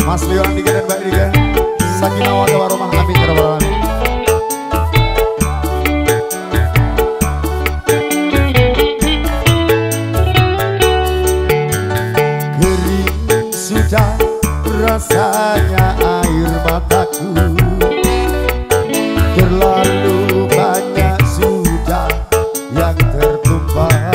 Mas Lioran Dika dan Mbak Dika Sakinah wa tawarumah amin ya rabbal alamin. Kering sudah rasanya air mataku, terlalu banyak sudah yang tertumpah.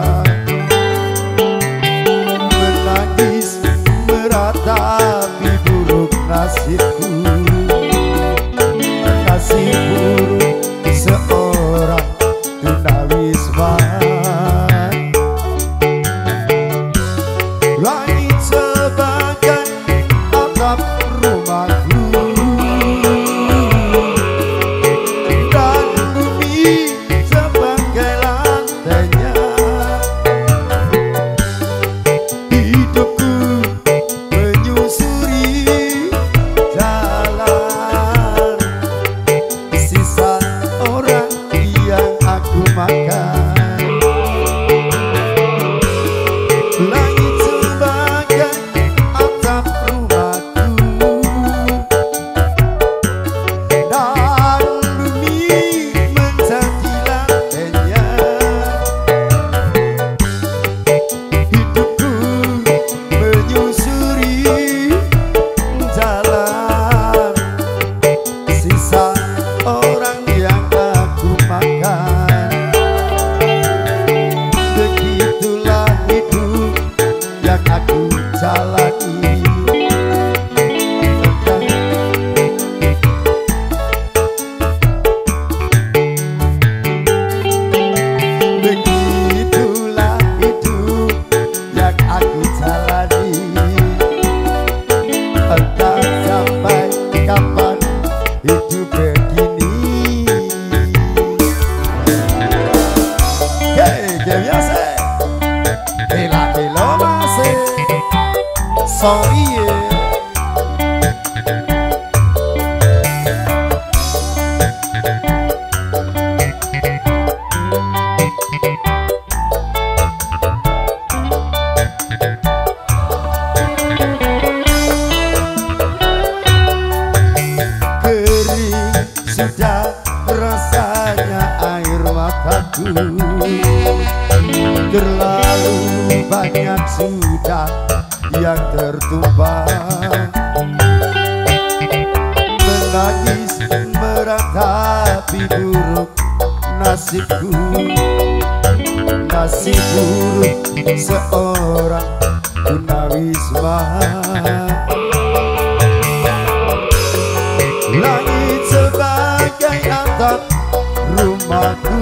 Menangis meratapi buruk nasibku, nasib buruk seorang tunawisma. Langit sebagai atap rumahku, dan bumi sebagai lantainya. Hidupku menyusuri jalan sisa orang yang aku makan. Langit sebagai atap rumahku, dan bumi menjadi lantainya. Hidupku menyusuri jalan sisa orang yang aku makan. Begitulah hidup yang aku jalani. Begitulah hidup yang aku jalani. Entah sampai kapan hidup begini. Kayak biasa, kela-kela masih sorry ya. Kering sudah rasanya air mataku, terlalu banyak sudah yang tertumpah. Menangis meratapi buruk nasibku, nasib buruk seorang tunawisma. Langit sebagai atap rumahku,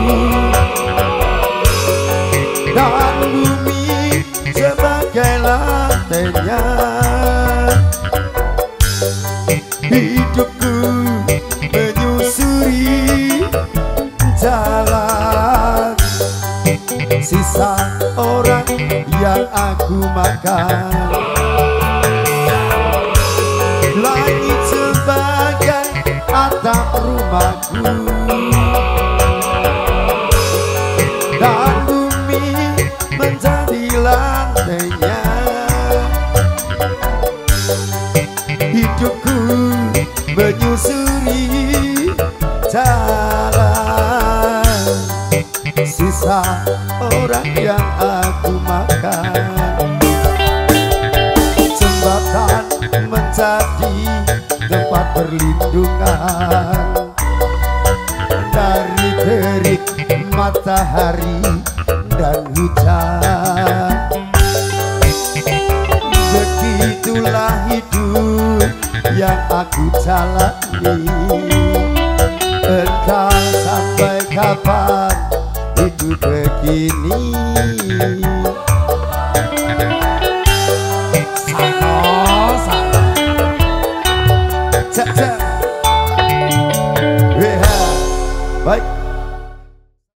dan bumi sebagai lantainya. Hidupku menyusuri jalan sisa orang yang aku makan. Langit sebagai atap rumahku, dan bumi menjadi lantainya. Hidupku menyusuri jalan sisa orang yang aku makan. Jembatan menjadi tempat perlindungan dari terik matahari dan hujan. Begitulah hidup yang aku jalani. Entah sampai kapan hidup begini. Baik.